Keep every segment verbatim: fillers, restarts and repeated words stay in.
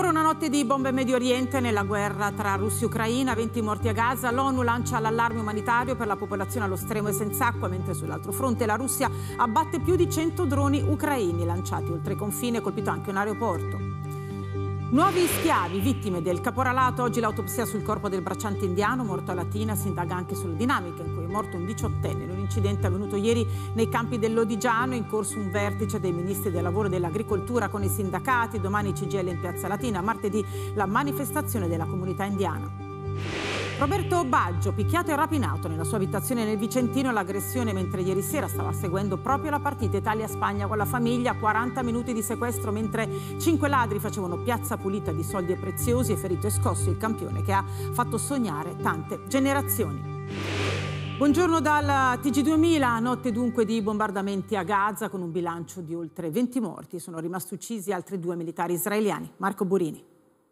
una notte di bombe in Medio Oriente nella guerra tra Russia e Ucraina, venti morti a Gaza. L'ONU lancia l'allarme umanitario per la popolazione allo stremo e senza acqua, mentre sull'altro fronte la Russia abbatte più di cento droni ucraini lanciati oltre confine e colpito anche un aeroporto. Nuovi schiavi, vittime del caporalato. Oggi l'autopsia sul corpo del bracciante indiano morto a Latina. Si indaga anche sulla dinamica in cui è morto un diciottenne. Un incidente avvenuto ieri nei campi dell'Odigiano. In corso un vertice dei ministri del lavoro e dell'agricoltura con i sindacati. Domani C G I L in piazza Latina. Martedì la manifestazione della comunità indiana. Roberto Baggio, picchiato e rapinato nella sua abitazione nel Vicentino. L'aggressione mentre ieri sera stava seguendo proprio la partita Italia-Spagna con la famiglia. quaranta minuti di sequestro mentre cinque ladri facevano piazza pulita di soldi e preziosi. E ferito e scosso il campione che ha fatto sognare tante generazioni. Buongiorno dal T G duemila, notte dunque di bombardamenti a Gaza con un bilancio di oltre venti morti. Sono rimasti uccisi altri due militari israeliani. Marco Burini.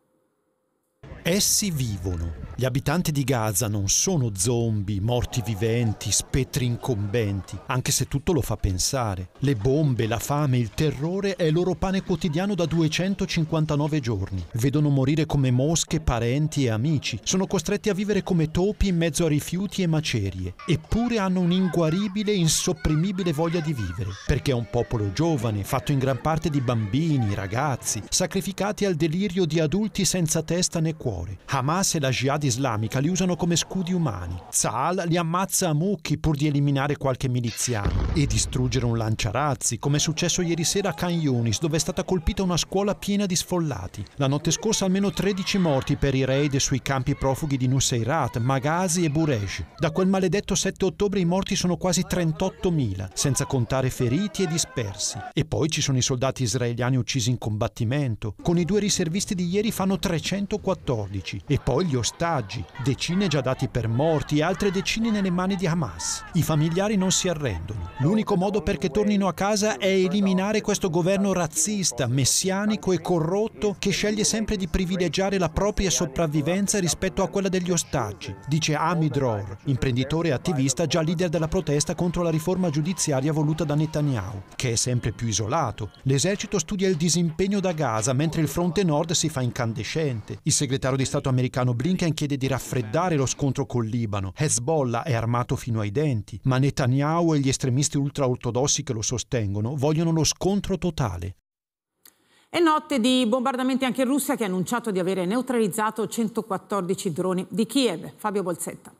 Essi vivono. Gli abitanti di Gaza non sono zombie, morti viventi, spettri incombenti, anche se tutto lo fa pensare. Le bombe, la fame, il terrore è il loro pane quotidiano da duecentocinquantanove giorni. Vedono morire come mosche parenti e amici. Sono costretti a vivere come topi in mezzo a rifiuti e macerie. Eppure hanno un'inguaribile, insopprimibile voglia di vivere. Perché è un popolo giovane, fatto in gran parte di bambini, ragazzi, sacrificati al delirio di adulti senza testa né cuore. Hamas e la Jihad islamica li usano come scudi umani. Tzal li ammazza a mucchi pur di eliminare qualche miliziano e distruggere un lanciarazzi, come è successo ieri sera a Khan Yunis, dove è stata colpita una scuola piena di sfollati. La notte scorsa almeno tredici morti per i raid sui campi profughi di Nuseirat, Maghazi e Burej. Da quel maledetto sette ottobre i morti sono quasi trentottomila, senza contare feriti e dispersi. E poi ci sono i soldati israeliani uccisi in combattimento. Con i due riservisti di ieri fanno trecentoquattordici. E poi gli ostaggi, decine già dati per morti e altre decine nelle mani di Hamas. I familiari non si arrendono. L'unico modo perché tornino a casa è eliminare questo governo razzista, messianico e corrotto che sceglie sempre di privilegiare la propria sopravvivenza rispetto a quella degli ostaggi, dice Ami Dror, imprenditore e attivista già leader della protesta contro la riforma giudiziaria voluta da Netanyahu, che è sempre più isolato. L'esercito studia il disimpegno da Gaza mentre il fronte nord si fa incandescente. Il segretario di Stato americano Blinken chiede di raffreddare lo scontro col Libano. Hezbollah è armato fino ai denti, ma Netanyahu e gli estremisti ultraortodossi che lo sostengono vogliono lo scontro totale. È notte di bombardamenti anche in Russia, che ha annunciato di avere neutralizzato centoquattordici droni di Kiev. Fabio Bolsetta.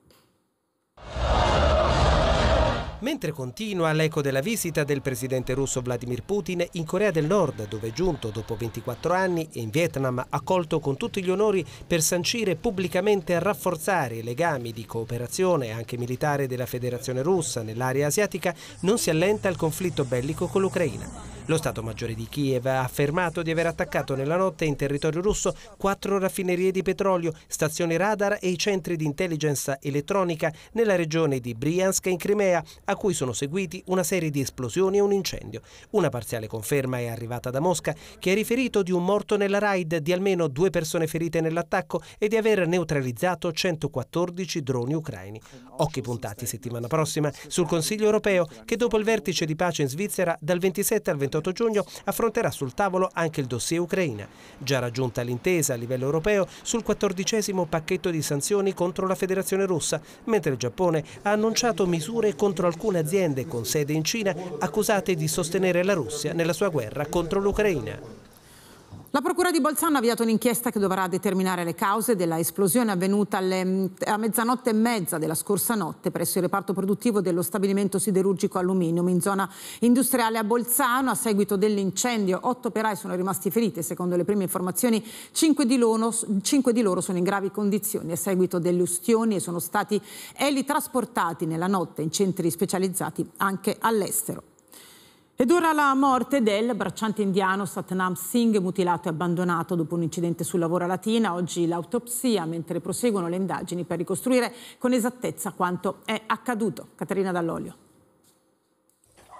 Mentre continua l'eco della visita del presidente russo Vladimir Putin in Corea del Nord, dove è giunto dopo ventiquattro anni, e in Vietnam, accolto con tutti gli onori per sancire pubblicamente e rafforzare i legami di cooperazione anche militare della Federazione Russa nell'area asiatica, non si allenta il conflitto bellico con l'Ucraina. Lo Stato Maggiore di Kiev ha affermato di aver attaccato nella notte in territorio russo quattro raffinerie di petrolio, stazioni radar e i centri di intelligence elettronica nella regione di Bryansk in Crimea, a cui sono seguiti una serie di esplosioni e un incendio. Una parziale conferma è arrivata da Mosca, che ha riferito di un morto nella raid, di almeno due persone ferite nell'attacco e di aver neutralizzato centoquattordici droni ucraini. Occhi puntati settimana prossima sul Consiglio europeo, che dopo il vertice di pace in Svizzera dal ventisette al ventotto giugno affronterà sul tavolo anche il dossier Ucraina. Già raggiunta l'intesa a livello europeo sul quattordicesimo pacchetto di sanzioni contro la Federazione Russa, mentre il Giappone ha annunciato misure contro alcune aziende con sede in Cina accusate di sostenere la Russia nella sua guerra contro l'Ucraina. La Procura di Bolzano ha avviato un'inchiesta che dovrà determinare le cause della esplosione avvenuta alle, a mezzanotte e mezza della scorsa notte presso il reparto produttivo dello stabilimento siderurgico Aluminium in zona industriale a Bolzano. A seguito dell'incendio otto operai sono rimasti feriti. Secondo le prime informazioni cinque di loro, cinque di loro sono in gravi condizioni a seguito delle ustioni e sono stati elitrasportati nella notte in centri specializzati anche all'estero. Ed ora la morte del bracciante indiano Satnam Singh, mutilato e abbandonato dopo un incidente sul lavoro a Latina. Oggi l'autopsia, mentre proseguono le indagini per ricostruire con esattezza quanto è accaduto. Caterina Dall'Olio.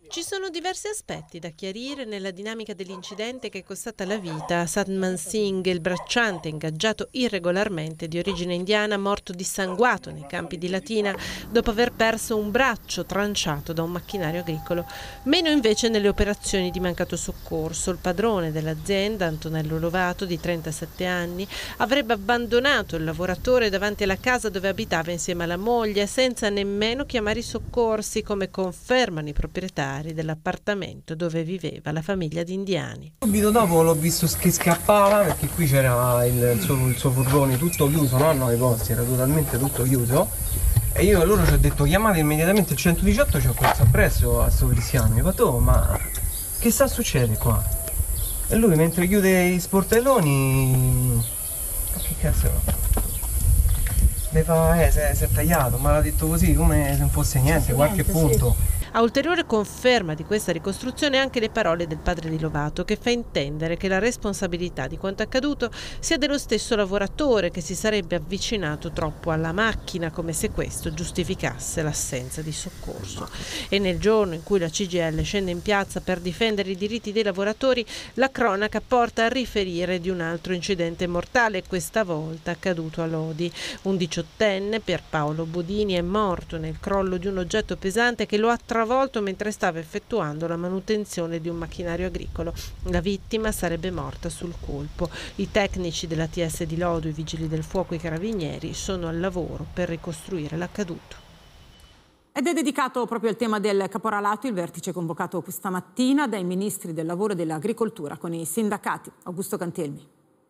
Ci sono diversi aspetti da chiarire nella dinamica dell'incidente che è costata la vita a Satnam Singh, il bracciante ingaggiato irregolarmente di origine indiana, morto dissanguato nei campi di Latina dopo aver perso un braccio tranciato da un macchinario agricolo. Meno invece nelle operazioni di mancato soccorso. Il padrone dell'azienda, Antonello Lovato, di trentasette anni, avrebbe abbandonato il lavoratore davanti alla casa dove abitava insieme alla moglie senza nemmeno chiamare i soccorsi, come confermano i proprietari dell'appartamento dove viveva la famiglia di indiani. Subito dopo l'ho visto che scappava, perché qui c'era il, il, suo, il suo furgone tutto chiuso, no? No, i posti, era totalmente tutto chiuso. E io a loro ci ho detto chiamate immediatamente il centodiciotto, ci ho corso appresso a sto cristiano. Mi ho detto oh, ma che sta succedendo qua? E lui mentre chiude i sportelloni, ma che cazzo? Mi fa, eh, si è, si è tagliato, ma l'ha detto così come se non fosse niente, qualche punto. Sì. A ulteriore conferma di questa ricostruzione anche le parole del padre di Lovato, che fa intendere che la responsabilità di quanto accaduto sia dello stesso lavoratore, che si sarebbe avvicinato troppo alla macchina, come se questo giustificasse l'assenza di soccorso. E nel giorno in cui la C G I L scende in piazza per difendere i diritti dei lavoratori, la cronaca porta a riferire di un altro incidente mortale, questa volta accaduto a Lodi. Un diciottenne, Pierpaolo Bodini, è morto nel crollo di un oggetto pesante che lo ha travolto mentre stava effettuando la manutenzione di un macchinario agricolo. La vittima sarebbe morta sul colpo. I tecnici della T S di Lodo, i vigili del fuoco e i carabinieri sono al lavoro per ricostruire l'accaduto. Ed è dedicato proprio al tema del caporalato il vertice convocato questa mattina dai ministri del lavoro e dell'agricoltura con i sindacati. Augusto Cantelmi.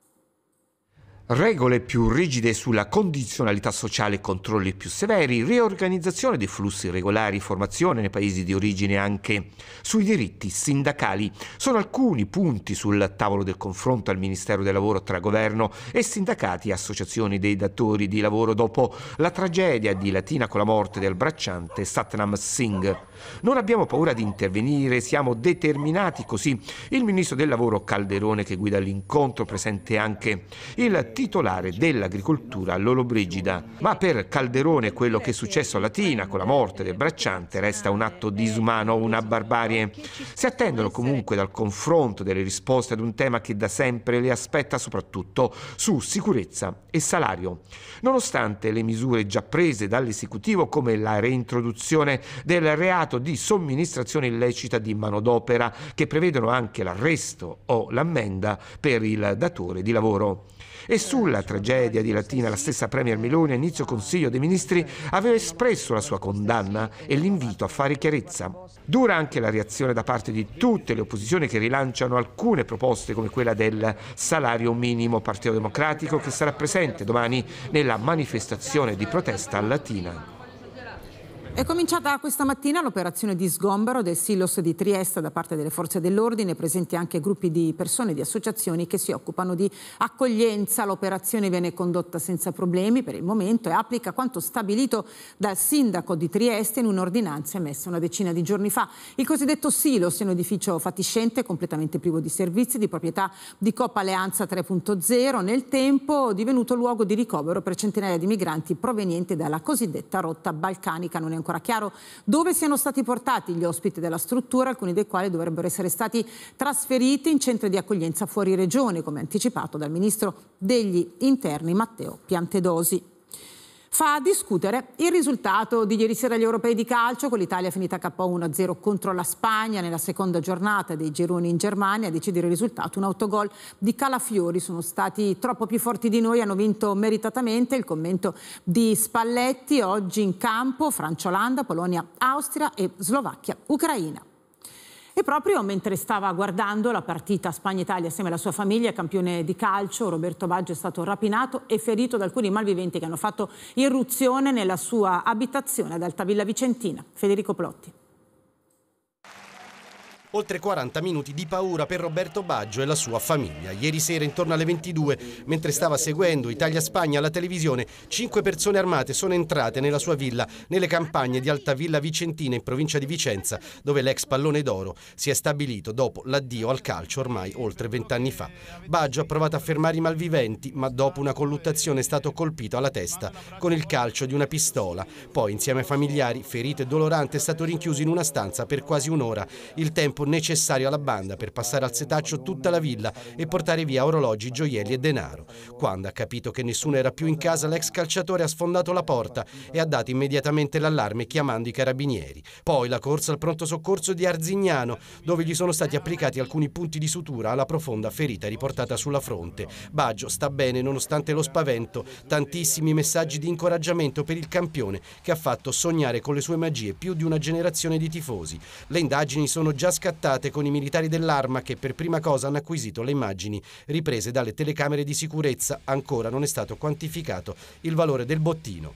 Regole più rigide sulla condizionalità sociale e controlli più severi, riorganizzazione dei flussi regolari, formazione nei paesi di origine anche sui diritti sindacali. Sono alcuni punti sul tavolo del confronto al Ministero del Lavoro tra governo e sindacati e associazioni dei datori di lavoro dopo la tragedia di Latina con la morte del bracciante Satnam Singh. Non abbiamo paura di intervenire, siamo determinati, così il ministro del Lavoro Calderone, che guida l'incontro, presente anche il titolare dell'agricoltura Lollobrigida. Ma per Calderone quello che è successo a Latina con la morte del bracciante resta un atto disumano, una barbarie. Si attendono comunque dal confronto delle risposte ad un tema che da sempre le aspetta, soprattutto su sicurezza e salario. Nonostante le misure già prese dall'esecutivo, come la reintroduzione del reato di somministrazione illecita di manodopera, che prevedono anche l'arresto o l'ammenda per il datore di lavoro. E sulla tragedia di Latina la stessa Premier Meloni a inizio Consiglio dei Ministri aveva espresso la sua condanna e l'invito a fare chiarezza. Dura anche la reazione da parte di tutte le opposizioni, che rilanciano alcune proposte come quella del salario minimo. Partito Democratico che sarà presente domani nella manifestazione di protesta a Latina. È cominciata questa mattina l'operazione di sgombero del silos di Trieste da parte delle forze dell'ordine, presenti anche gruppi di persone, di associazioni che si occupano di accoglienza. L'operazione viene condotta senza problemi per il momento e applica quanto stabilito dal sindaco di Trieste in un'ordinanza emessa una decina di giorni fa. Il cosiddetto silos è un edificio fatiscente, completamente privo di servizi, di proprietà di Coop Alleanza tre punto zero, nel tempo divenuto luogo di ricovero per centinaia di migranti provenienti dalla cosiddetta rotta balcanica. Non è ancora chiaro dove siano stati portati gli ospiti della struttura, alcuni dei quali dovrebbero essere stati trasferiti in centri di accoglienza fuori regione, come anticipato dal ministro degli interni Matteo Piantedosi. Fa discutere il risultato di ieri sera agli europei di calcio, con l'Italia finita K O uno a zero contro la Spagna nella seconda giornata dei gironi in Germania. A decidere il risultato un autogol di Calafiori. Sono stati troppo più forti di noi, hanno vinto meritatamente. Il commento di Spalletti. Oggi in campo Francia-Olanda, Polonia-Austria e Slovacchia-Ucraina. E proprio mentre stava guardando la partita Spagna-Italia assieme alla sua famiglia, campione di calcio, Roberto Baggio è stato rapinato e ferito da alcuni malviventi che hanno fatto irruzione nella sua abitazione ad Altavilla Vicentina. Federico Plotti. Oltre quaranta minuti di paura per Roberto Baggio e la sua famiglia. Ieri sera intorno alle ventidue, mentre stava seguendo Italia-Spagna alla televisione, cinque persone armate sono entrate nella sua villa, nelle campagne di Altavilla Vicentina in provincia di Vicenza, dove l'ex pallone d'oro si è stabilito dopo l'addio al calcio ormai oltre vent'anni fa. Baggio ha provato a fermare i malviventi, ma dopo una colluttazione è stato colpito alla testa con il calcio di una pistola. Poi, insieme ai familiari, ferito e dolorante, è stato rinchiuso in una stanza per quasi un'ora, il tempo necessario alla banda per passare al setaccio tutta la villa e portare via orologi, gioielli e denaro. Quando ha capito che nessuno era più in casa, l'ex calciatore ha sfondato la porta e ha dato immediatamente l'allarme chiamando i carabinieri. Poi la corsa al pronto soccorso di Arzignano, dove gli sono stati applicati alcuni punti di sutura alla profonda ferita riportata sulla fronte. Baggio sta bene nonostante lo spavento, tantissimi messaggi di incoraggiamento per il campione che ha fatto sognare con le sue magie più di una generazione di tifosi. Le indagini sono già scattate con i militari dell'Arma che per prima cosa hanno acquisito le immagini riprese dalle telecamere di sicurezza. Ancora non è stato quantificato il valore del bottino.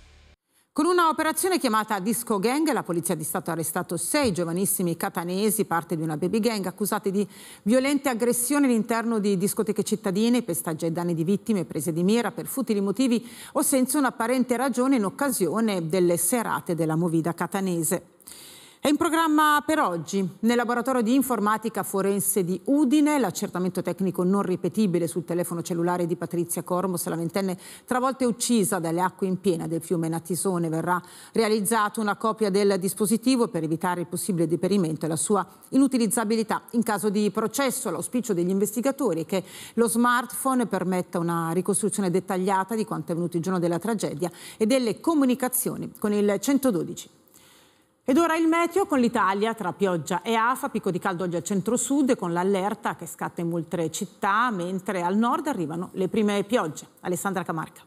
Con una operazione chiamata Disco Gang, la Polizia di Stato ha arrestato sei giovanissimi catanesi, parte di una baby gang, accusati di violente aggressioni all'interno di discoteche cittadine, pestaggi ai danni di vittime, prese di mira per futili motivi o senza un'apparente ragione in occasione delle serate della movida catanese. È in programma per oggi, nel laboratorio di informatica forense di Udine, l'accertamento tecnico non ripetibile sul telefono cellulare di Patrizia Cormos, la ventenne travolta e uccisa dalle acque in piena del fiume Natisone. Verrà realizzata una copia del dispositivo per evitare il possibile deperimento e la sua inutilizzabilità. In caso di processo, l'auspicio degli investigatori è che lo smartphone permetta una ricostruzione dettagliata di quanto è avvenuto il giorno della tragedia e delle comunicazioni con il centododici. Ed ora il meteo con l'Italia tra pioggia e afa, picco di caldo oggi al centro-sud con l'allerta che scatta in molte città, mentre al nord arrivano le prime piogge. Alessandra Camarca.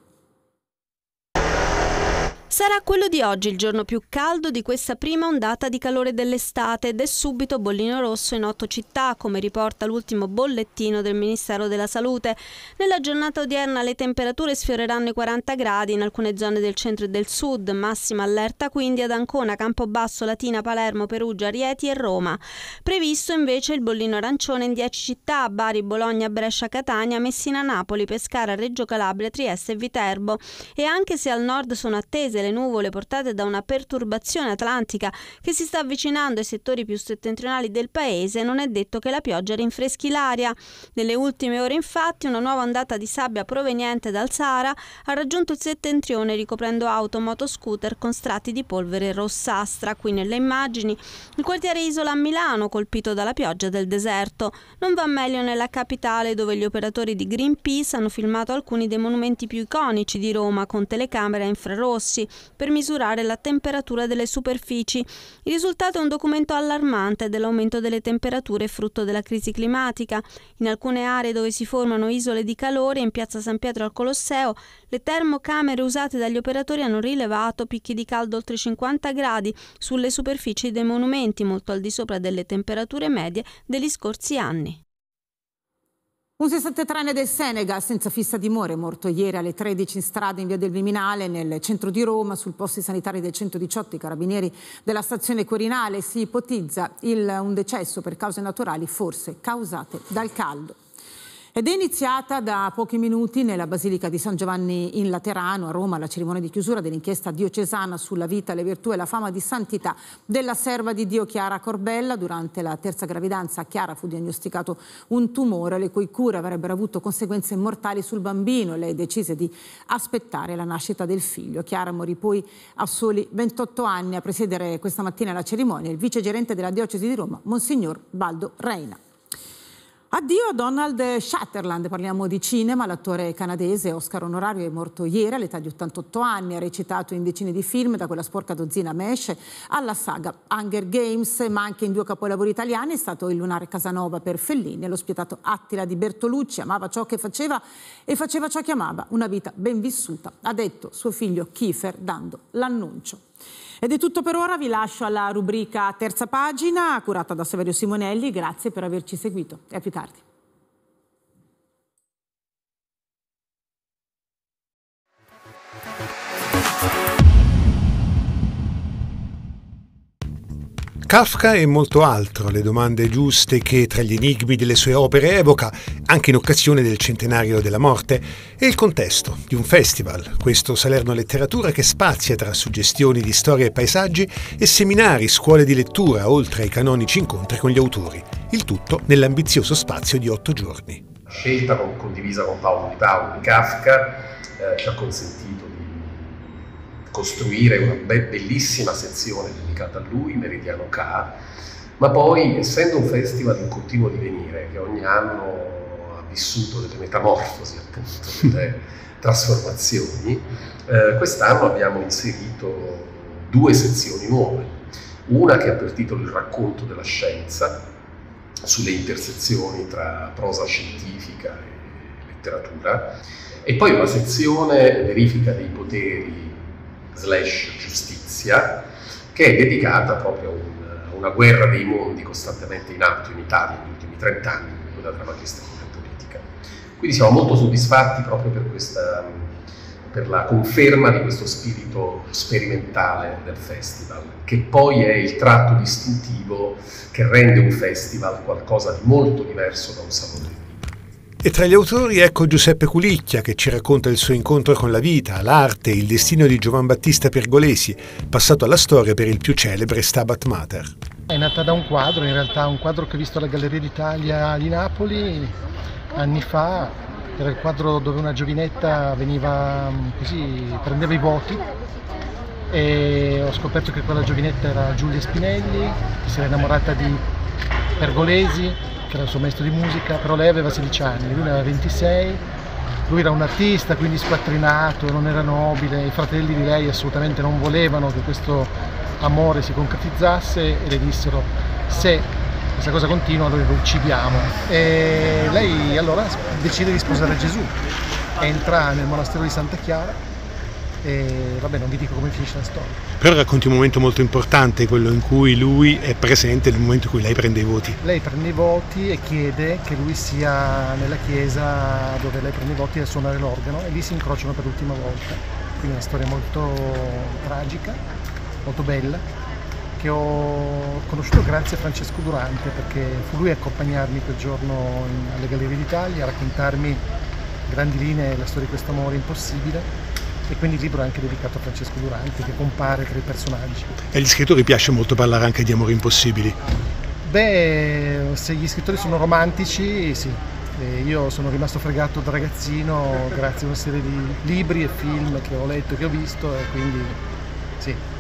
Sarà quello di oggi il giorno più caldo di questa prima ondata di calore dell'estate ed è subito bollino rosso in otto città, come riporta l'ultimo bollettino del Ministero della Salute. Nella giornata odierna le temperature sfioreranno i quaranta gradi in alcune zone del centro e del sud, massima allerta quindi ad Ancona, Campobasso, Latina, Palermo, Perugia, Rieti e Roma. Previsto invece il bollino arancione in dieci città: Bari, Bologna, Brescia, Catania, Messina, Napoli, Pescara, Reggio Calabria, Trieste e Viterbo. E anche se al nord sono attese le nuvole portate da una perturbazione atlantica che si sta avvicinando ai settori più settentrionali del paese, non è detto che la pioggia rinfreschi l'aria. Nelle ultime ore infatti una nuova ondata di sabbia proveniente dal Sahara ha raggiunto il settentrione, ricoprendo auto, motoscooter con strati di polvere rossastra. Qui nelle immagini il quartiere Isola a Milano, colpito dalla pioggia del deserto. Non va meglio nella capitale, dove gli operatori di Greenpeace hanno filmato alcuni dei monumenti più iconici di Roma con telecamere a infrarossi per misurare la temperatura delle superfici. Il risultato è un documento allarmante dell'aumento delle temperature frutto della crisi climatica. In alcune aree dove si formano isole di calore, in piazza San Pietro al Colosseo, le termocamere usate dagli operatori hanno rilevato picchi di caldo oltre cinquanta gradi sulle superfici dei monumenti, molto al di sopra delle temperature medie degli scorsi anni. Un sessantatreenne del Senegal senza fissa dimora è morto ieri alle tredici in strada in via del Viminale, nel centro di Roma. Sul posti sanitari del centodiciotto i carabinieri della stazione Quirinale. Si ipotizza il, un decesso per cause naturali, forse causate dal caldo. Ed è iniziata da pochi minuti nella Basilica di San Giovanni in Laterano, a Roma, la cerimonia di chiusura dell'inchiesta diocesana sulla vita, le virtù e la fama di santità della serva di Dio Chiara Corbella. Durante la terza gravidanza a Chiara fu diagnosticato un tumore, le cui cure avrebbero avuto conseguenze mortali sul bambino. Lei decise di aspettare la nascita del figlio. Chiara morì poi a soli ventotto anni. A presiedere questa mattina la cerimonia il vice gerente della diocesi di Roma, Monsignor Baldo Reina. Addio a Donald Sutherland, parliamo di cinema. L'attore canadese Oscar onorario è morto ieri all'età di ottantotto anni, ha recitato in decine di film, da quella sporca dozzina Mesh alla saga Hunger Games, ma anche in due capolavori italiani. È stato Il lunare Casanova per Fellini e Lo spietato Attila di Bertolucci. Amava ciò che faceva e faceva ciò che amava, una vita ben vissuta, ha detto suo figlio Kiefer dando l'annuncio. Ed è tutto per ora, vi lascio alla rubrica Terza Pagina, curata da Saverio Simonelli. Grazie per averci seguito e a più tardi. Kafka e molto altro, le domande giuste che tra gli enigmi delle sue opere evoca, anche in occasione del centenario della morte, e il contesto di un festival, questo Salerno Letteratura, che spazia tra suggestioni di storia e paesaggi e seminari, scuole di lettura, oltre ai canonici incontri con gli autori. Il tutto nell'ambizioso spazio di otto giorni. La scelta condivisa con Paolo Di Paolo di Kafka eh, ci ha consentito di costruire una be- bellissima sezione dedicata a lui, Meridiano K, ma poi, essendo un festival in continuo divenire, che ogni anno ha vissuto delle metamorfosi, appunto, delle trasformazioni, eh, quest'anno abbiamo inserito due sezioni nuove. Una che ha per titolo Il racconto della scienza, sulle intersezioni tra prosa scientifica e letteratura, e poi una sezione verifica dei poteri slash giustizia, che è dedicata proprio a, un, a una guerra dei mondi costantemente in atto in Italia negli ultimi trent'anni, quella tra magistratura e politica. Quindi siamo molto soddisfatti proprio per, questa, per la conferma di questo spirito sperimentale del festival, che poi è il tratto distintivo che rende un festival qualcosa di molto diverso da un salone di libri. E tra gli autori ecco Giuseppe Culicchia, che ci racconta il suo incontro con la vita, l'arte e il destino di Giovan Battista Pergolesi, passato alla storia per il più celebre Stabat Mater. È nata da un quadro, in realtà un quadro che ho visto alla Galleria d'Italia di Napoli anni fa. Era il quadro dove una giovinetta veniva così, prendeva i voti, e ho scoperto che quella giovinetta era Giulia Spinelli, che si era innamorata di Pergolesi, che era il suo maestro di musica, però lei aveva sedici anni, lui ne aveva ventisei, lui era un artista, quindi squattrinato, non era nobile, i fratelli di lei assolutamente non volevano che questo amore si concretizzasse e le dissero: se questa cosa continua noi lo uccidiamo. E lei allora decide di sposare Gesù, entra nel monastero di Santa Chiara e vabbè, non vi dico come finisce la storia. Però racconti un momento molto importante, quello in cui lui è presente, nel momento in cui lei prende i voti. Lei prende i voti e chiede che lui sia nella chiesa dove lei prende i voti a suonare l'organo, e lì si incrociano per l'ultima volta. Quindi è una storia molto tragica, molto bella, che ho conosciuto grazie a Francesco Durante, perché fu lui a accompagnarmi quel giorno alle Gallerie d'Italia, a raccontarmi a grandi linee la storia di questo amore impossibile. E quindi il libro è anche dedicato a Francesco Durante, che compare tra i personaggi. E agli scrittori piace molto parlare anche di amori impossibili? Beh, se gli scrittori sono romantici, sì. E io sono rimasto fregato da ragazzino grazie a una serie di libri e film che ho letto e che ho visto, e quindi sì.